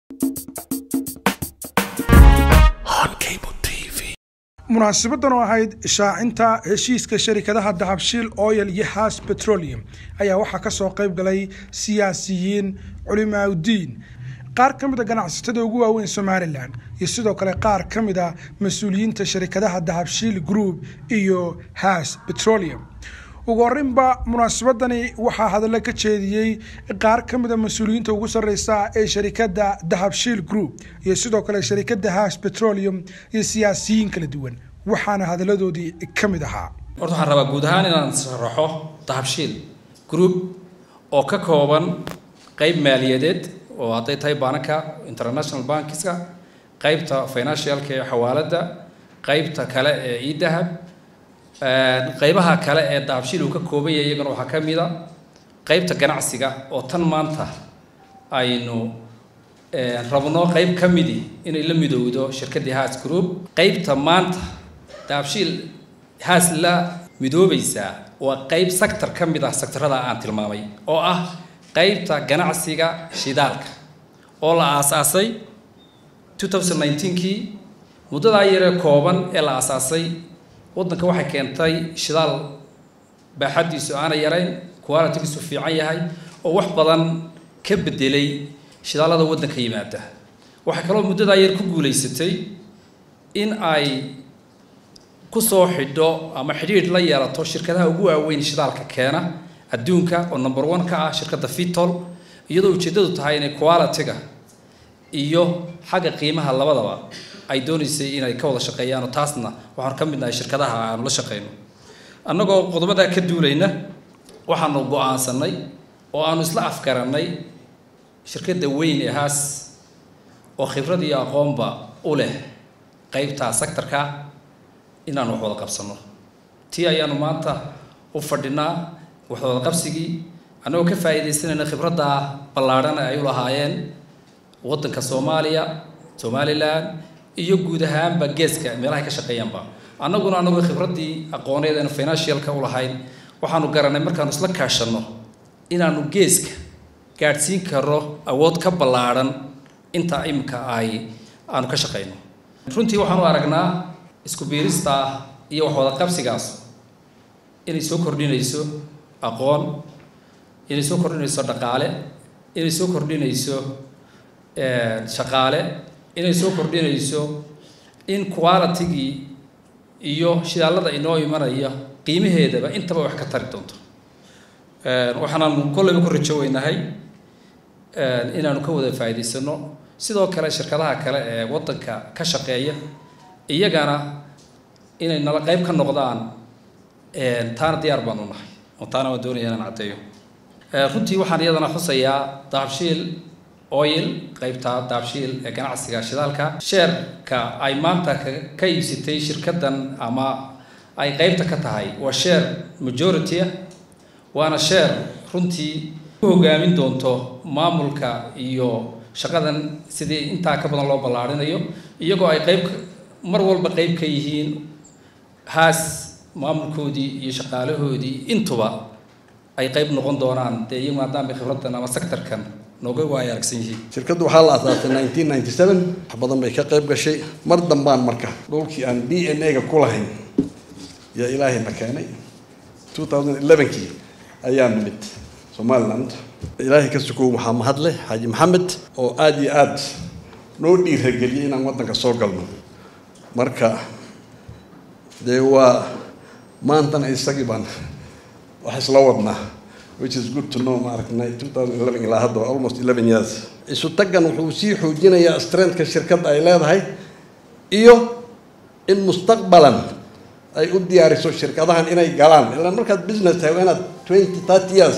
munaasabadan oo ahayd shaacinta heshiiska shirkadaha Dahabshiil Oil iyo Haas Petroleum ayaa waxa ka soo qayb galay siyaasiyiin, culimaadudiin, qaar kamid ah ganacsatada ugu waaweyn Soomaaliland iyo sidoo kale qaar kamid ah mas'uuliyiinta shirkadaha Dahabshiil Group iyo Haas Petroleum. ugu horeynba munaasabadani waxaa hadallo ka jeediyay qaar kamid ah mas'uuliyiinta ugu sareysa ee shirkadda Dahabshiil Group iyo sidoo kale shirkadda Haas Petroleum iyo siyaasiyiin kala duwan waxaana hadaladoodii kamid ahaa horta waxaan rabaa guud ahaan inaan sharaxo Dahabshiil Group oo ka kooban qayb maaliyadeed oo haday tahay banka international bankiska qaybta financialka ee xawaalada qaybta kale ee dahab qaybaha kale ee Dahabshiil uu ka kooban yahay iyagana waxa kamid ah qaybta ganacsiga oo tan maanta aynu rabno qayb kamidi inay la midowdo shirkadda Haas Group qaybta maanta Dahabshiil Haas la midoobaysa waa qayb sector kamid ah sectorada aan tilmaamay oo ah qaybta ganacsiga shidaalka oo la aasaasay 2019kii muddada yar kooban ee la aasaasay waddanka waxay keentay shidaal baaxadiisu aan yarayn quality-giisu fiican yahay oo wax badan ka bedelay shidaalada waddanka yimaada waxa kale oo muddada yar ku guuleysatay in ay ku soo xidho ama xiriir la yeelato shirkadaha ugu waaweyn shidaalka keena adduunka oo number 1 ka ah shirkadda Vitol iyadoo ujeedadu tahay inay quality-ga iyo xagga qiimaha labadaba ay doonaysay inay ka wada shaqeeyaan taasna waxaan ka midnahay shirkadaha aan la shaqeeyno annagoo qodobada ka duulayna waxaanu go'aansanay oo aanu isla afgaranay shirkadda weyn ee Haas oo khibrad iyo aqoonba u leh qaybta sectorka inaan wax wada qabsano tii ayaanu maanta u fadhinaa wax wada qabsigii annagoo ka faa'iideysanayna khibradda ballaaran ay u lahaayeen waddanka Soomaaliya Somaliland iyo guud ahaanba geeska meelaha ka shaqeeyanba annaguna khibradii aqooneed ee financialka u lahayn waxaanu garanay markaan isla kaashano inaanu geeska gaarsiin karo awood ka ballaaran inta imka aanu ka shaqeyno runtii waxaanu aragnaa isku biirista iyo wax wada qabsigaas inay soo kordhinayso aqoon inay soo kordhinayso dhaqaale inay soo kordhinayso shaqaale inay soo kordhinayso in quality-gi iyo shidaalada inoo imanaya qiimaheedaba intaba wax ka tari doonto waxaanu kollayba ku rajooynahay inaanu ka wada faa'iideysano sidoo kale shirkadaha kale ee waddanka ka shaqeeya iyagana inay nala qayb ka noqdaan taana diyaar baan u nahay oo taana waan doonayaa inaan caddeeyo runtii waxaan iyadana xusayaa Dahabshiil Oil qaybta Dahabshiil ee ganacsiga shidaalka share-ka ay maanta ka iibsatay shirkaddan ama ay qaybta ka tahay waa share majority waana share runtii ku hogaamin doonto maamulka iyo shaqadan sidii inta ka badan loo ballaarinayo iyagoo ay qayb mar walba qayb ka yihiin Haas maamulkoodii iyo shaqaalahoodii intuba ay qayb noqon doonaan iyaga maadaama khibraddan ama sector-kan nooga waay aragsan yihiin shirkaddu waxaa la aasaasay 1997 wax badan bay ka qayb gashay mar dambaan marka dhulkii aan DNA-ga ku lahayn yaa ilaahay na keenay 2011kii ayaan nimid Somaliland ilaahay ka sukow waxaa mahadle Xaaji Maxamed oo aad iyo aad noo dhiirigeliyay inaan waddanka soo galno marka dee waa maantana isagii baan wax isla wadnaa which is good to know maaragtay 2011 ilaa hadda almost 11 years isu tagan wuxuu sii xoojinayaa strength-ka shirkadda ay leedahay iyo in mustaqbalan ay u diyaariso shirkadahan inay galaan ilaa markaad business tahay inaad 20-30 years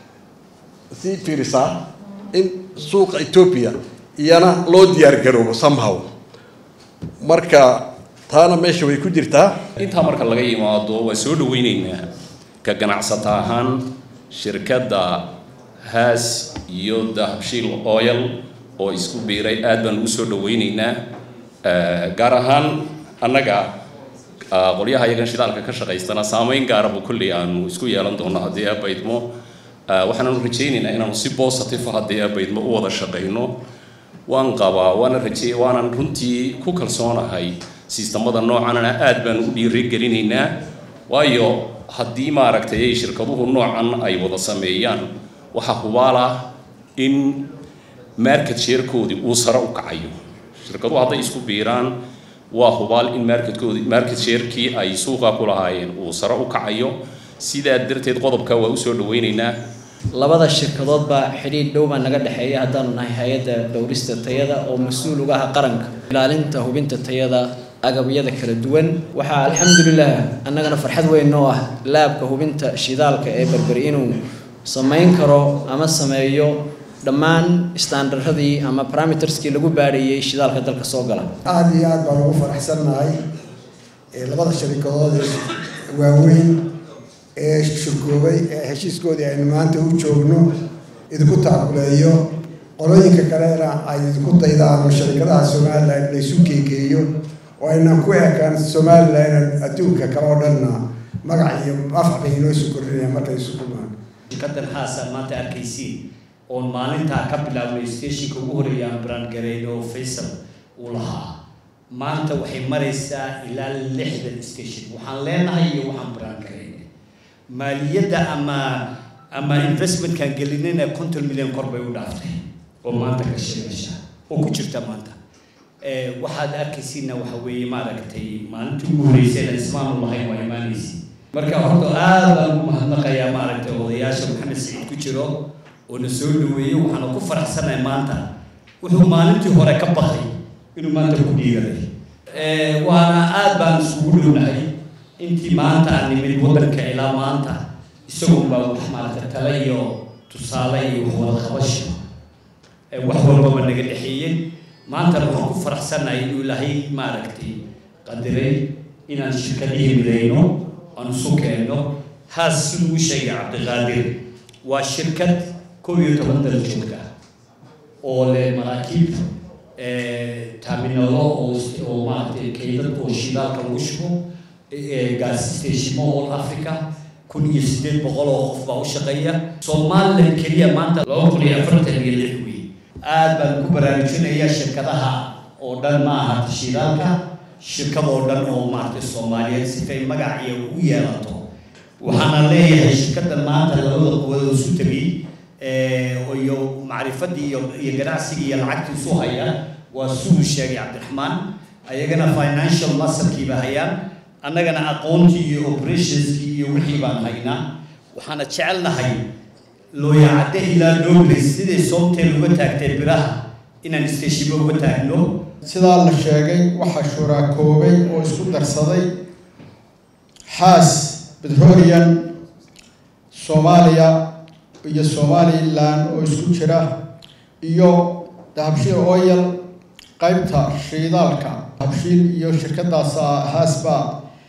sii fiirisaa in suuqa Ethiopia iyana loo diyaar garoobo somehow marka taana meesha way ku jirtaa inta marka laga yimaado waa soo dhaweynaynaa ka ganacsata ahaan shirkadda Haas iyo Dahabshiil Oil oo isku biiray aad baan ugu soo dhaweynaynaa gaar ahaan annaga qolyaha iyagan shidaalka ka shaqeystana saameyn gaar ah kulli aanu isku yeelan doono haddii abaydmo waxaanu rajaynaynaa inaanu si positive haddii abaydmo u wada shaqeyno waan qabaa waana rajay waanan runtii ku kalsoonahay sistamada noocanana aad baan u dhiirigelinaynaa waayo haddii maaragtay ay shirkaduhu noocan ay wada sameeyaan waxa hubaala in market share-koodii uu sare u kacayo shirkaduhu hadday isku biiraan waa hubaal in market share-kii ay suuqa ku lahaayeen uu sare u kacayo sidaa darteed qodobka waa u soo dhawaynaynaa labada shirkadood baa xiriir dhow baa naga dhaxeeya haddaanu nahay hay'adda dhowrista tayada oo mas'uul uga ah qaranka ilaalinta hubinta tayada agabyada kala duwan waxaa alxamdulilah annagana farxad weyn oo ah laabka hubinta shidaalka ee Berberi inuu samayn karo ama sameeyo dhammaan standardadii ama parameterskii lagu baarayay shidaalka dalka soo gala aad iyo aad baan ugu faraxsanahay labada shirkadood waaweyn ee shirkoobay ee heshiiskoodii aynu maanta u joogno idinku taakuleeyo qolooyinka kalena ay idinku daydaan shirkadaha Soomaaliland la isu keekeeyo oo ayna ku ekaan Soomaaliland adduunka kale oo dhanna magac iyo afcad inoo soo kordhinaya markay isu kulmaan shirkadan xasan maanta arkaysiin oo maalinta ka bilaabay stationka ugu horeeya brand gareeyo Faisal uu lahaa maanta waxay maraysaa ilaa 60 station waxaan leenahay iyo waxaan brand gareeyo maaliyadda ama investment kan gelinayna 50 milyan kor bay u dhaaftay oo maanta ka shaqeysha oo ku jirta maanta waxaad arkaysiina waxa weeye maaragtay maalintii ugu horeysay ismaan lahayn waa imaanaysi marka horta aad baan u mahadnaqayaa maaragtay odayaasha Maxamed Saciid ku jiro oo na soo dhaweeyay waxaan ku faraxsanahay maanta wuxuu maalintii hore ka baqay inuu maanta ku dhiiray waana aad baan isugu dhownahay intii maanta aan nimid wadanka ilaa maanta isagoo baa wax maaragtay tala iyo tusaale iyo wada qabasho wax walba naga dhaxeeyay maanta waxaan ku faraxsanahay inuu Ilaahay maaragtay qadaray inaan shirkadii midayno aan soo keenno haas siduu sheegay Cabdiqaadir waa shirkad 12 dal joogta oo leh maraakiib terminalo oo maaragtay kaydad oo shidaalka lagu shubo gas station all Africa 1800 oo qof baa u shaqeeya Soomaaliland kaliya maanta 246 weey aad baan ku baraarujinayaa shirkadaha oo dhan ma aha shidaalka shirkado dhan oo maartay Soomaaliyeed si ay magac iyo u yeelato waxaan leeyahay shirkada maanta labada quwad oo isu tagay iyo macrifadii iyo ganacsiga iyo lacagtii soo haya waa suu sheegay Cabdiraxmaan ayagana financial muscle ba hayaan annagana aqoontii iyo operations iyo wixii baan haynaa waxaana jecelnahay loo yaacade ilaa dowladda sidii Soomaaliya uga taagtay biraha inaan station uga taagno sidaa la sheegay waxa shuraakoobay oo isku darsaday Haas Petroleum Soomaaliya iyo Somaliland oo isku jira iyo Dahabshiil Oil qaybta shidaalka Dahabshiil iyo shirkadaas Haas baa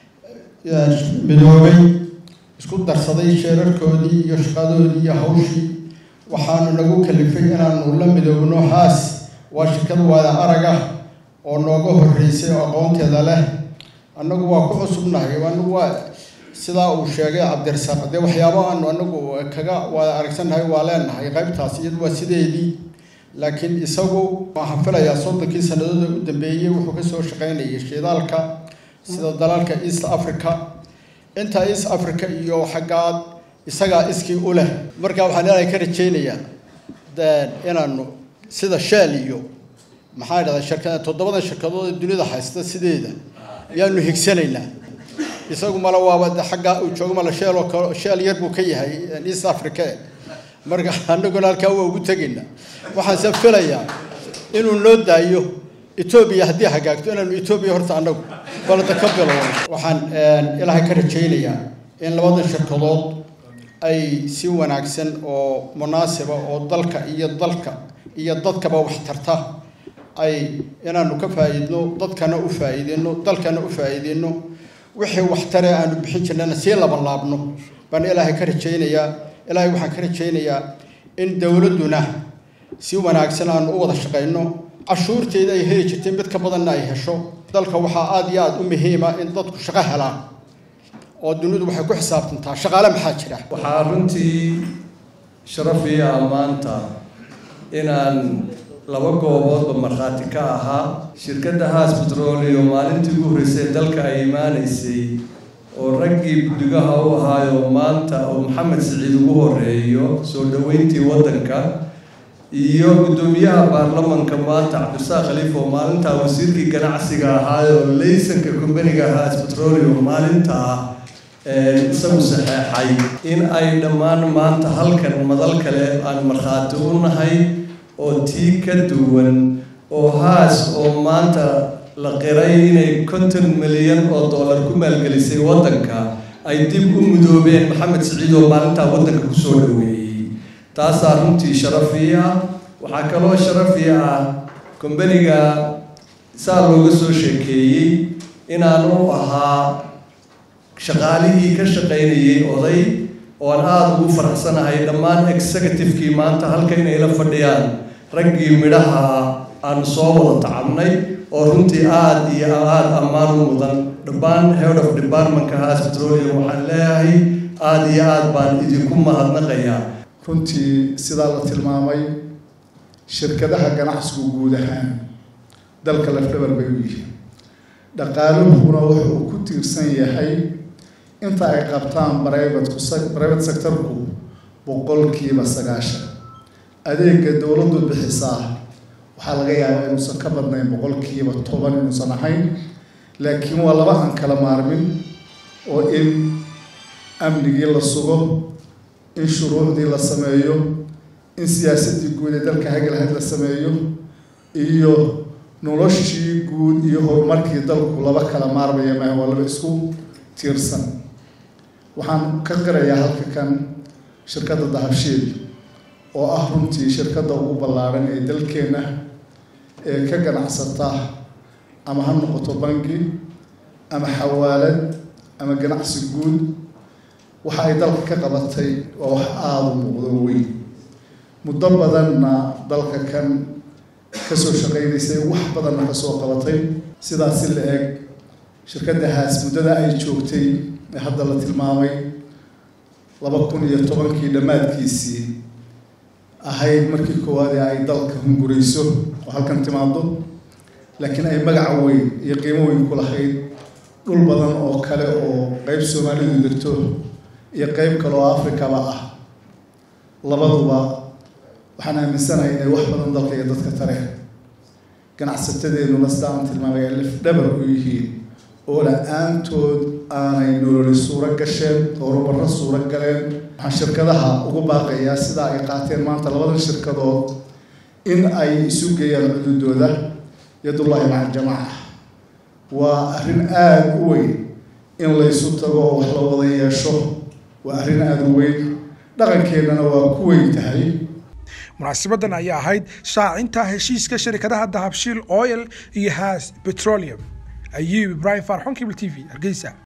midoobay isku darsaday sheerarkoodii iyo shaqadoodii iyo hawshii waxaanu nagu kalifay inaanu la midoobno Haas waa shirkad wada araga oo nooga horeysay aqoonteeda leh annagu waa ku cusubnahay anagu waa sida uu sheegay Cabdirasaaq de waxyaabo aan anagu kaga wada aragsanahay waa leenahay qaybtaas iyadu waa sideedii laakiin isagu waxaan filayaa 30 sanadood u dambeeyay wuxuu ka soo shaqeynayay shidaalka sida dalalka East Africa inta East Africa iyo xagaad isaga iskii u leh marka waxaan ilaahay ka rajeynayaa inaanu sida Shell iyo maxaa dhacday shirkada 7 shirkadood dunida haysta sideeda yaanu higsanaynaa isagu mala waaba xagga uu joogo mala Shell yar buu ka yahay East Africa marka annaguna halka waa ugu tageynaa waxaan soo filayaa inuu loo daayo Ethiopia haddii hagaagto inaanu Ethiopia horta annagu balada ka bilowno waxaan ilaahay ka rajeynayaa in labada shirkadood ay si wanaagsan oo munaasaba oo dalka iyo dadkaba wax tarta ay inaanu ka faa'iidno dadkana u faa'iidino dalkana u faa'iidino wixii wax tare aanu bixin jirnana si laba laabno baan ilaahay ka rajeynayaa ilaahay waxaan ka rajeynayaa in dawladuna si wanaagsan aanu u wada shaqeyno cashuurteeda ay heli jirtay mid ka badan ay hesho dalka waxa aad iyo aad u muhiim ah in dadku shaqo helaan oo dunidu waxay ku xisaabtantaa shaqaale maxaa jira waxaa runtii sharaf iyo amaanta inaan laba gooboodba markhaati ka ahaa shirkadda Haas Petroleum maalintii ugu horreysay dalka ay imaanaysay oo raggii guddigaha u ahaayo maanta oo Maxamed Siciid ugu horeeyo soo dhaweyntii waddanka iyo gudoomiyaha baarlamaanka maanta Cabdirasaaq Khaliif oo maalinta wasiirkii ganacsiga ahaayo laysanka kumbaniga Haas Petroleum maalinta isagu saxeexay in ay dhammaan maanta halkan madal kale aan markhaati u nahay oo tii ka duwan oo Haas oo maanta la qiray inay $50 milyan ku maalgelisay waddanka ay dib u mudoobeen Maxamed Siciid oo maalinta waddanka ku soo dhaweeyay taas runtii sharafiya waxaa kaloo sharafiya kumbaniga saa looga soo sheekeeyay inaan u ahaa shaqaalihii ka shaqaynayay oday oo aan aad ugu faraxsanahay dhammaan executive-kii maanta halka inay la fadhiyaan raggii midhaha aan soo wada tacabnay oo runtii aad iyo aad ammaan u mudan dhammaan head of department-ka Haas Petroleum waxaan leeyahay aad iyo aad baan idinku mahadnaqayaa runtii sidaa la tilmaamay shirkadaha ganacsigu guud ahaan dalka lafdhabar bay u yihiin dhaqaaluhuna wuxuu ku tiirsan yahay inta ay qabtaan private sector-ku 90%. adeega dowladdu bixisaa waxaa laga yaabaa inuusan ka badnayn 10% inuusan ahayn laakiin waa laba aan kala maarmin oo in amnigii la sugo in shuruucdii la sameeyo in siyaasadii guud ee dalka hagalahayd la sameeyo iyo noloshii guud iyo horumarkii dalku laba kala maarmaya maaha waa laba isku tiirsan waxaan ka qirayaa halka kan shirkadda Dahabshiil oo ah runtii shirkadda ugu ballaaran ee dalkeena ee ka ganacsata ama ha noqoto bangi ama xawaalad ama ganacsi guud waxa ay dalka ka qabatay waa wax aad u muuqdo weyn muddo badanna dalka kan ka soo shaqaynaysay wax badanna ka soo qabatay sidaas la eg shirkadda Haas muddada ay joogtay ee hadda la tilmaamay 2010kii dhamaadkiisii ahayd markii koowaad ay dalka hungurayso oo halkan timaado laakiin ay magac weyn iyo qiimo weyn ku lahayd dhul badan oo kale oo qayb Soomaalidu degto iyo qayb kale oo Afrikaba ah labaduba waxaan aaminsanahay inay wax badan dalka iyo dadka tareen ganacsatadeenu nastaan tilmaamay lafdhabar u yihiin oo la'aantood aanay nolol suura gasheen horumarro suura galeen waxaan shirkadaha ugu baaqayaa sida ay qaateen maanta labadan shirkadood in ay isu geeyaan xuduudooda yadullaahi maca aljamaaca waa arrin aad u weyn in la isu tago oo wax la wada yeesho waa arrin aad u weyn dhaqankeennana waa ku weyn tahay munaasabadan ayaa ahayd shaacinta heshiiska shirkadaha Dahabshiil Oil iyo Haas Petroleum. Ayub Ibrahim Farxon Cable TV Hargeysa.